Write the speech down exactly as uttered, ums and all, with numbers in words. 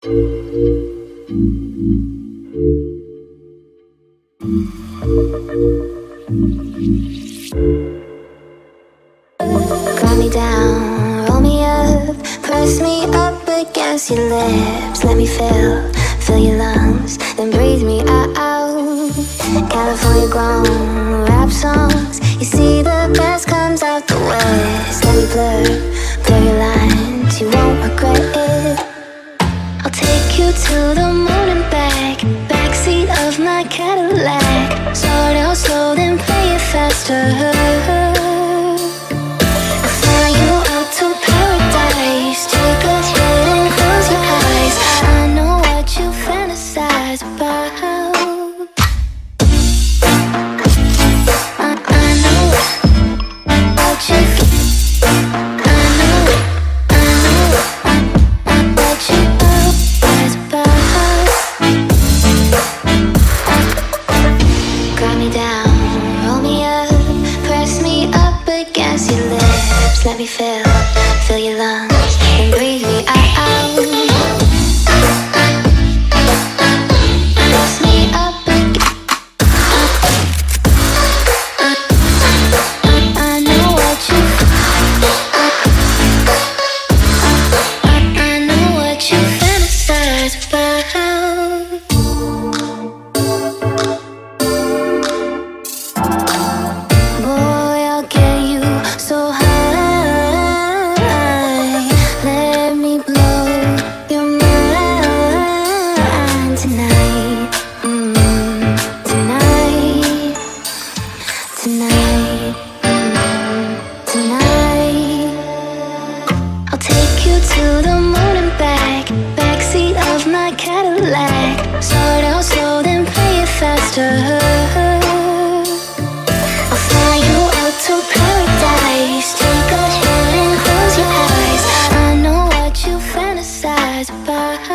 Calm me down, roll me up, press me up against your lips. Let me fill, fill your lungs, then breathe me out. California grown rap songs, you see the best comes out the west. Let me blur, blur your lines, you won't regret it. I'll take you to the moon and back, backseat of my Cadillac. Start out slow, then play it faster. Let me fill, fill your lungs, and breathe me out. Press me up again. I know what you I know what you fantasize about. Boy, I'll get you so high. Tonight, tonight, I'll take you to the moon and back, backseat of my Cadillac. Start out slow, then play it faster. I'll fly you out to paradise. Take a hand and close your eyes. I know what you fantasize about.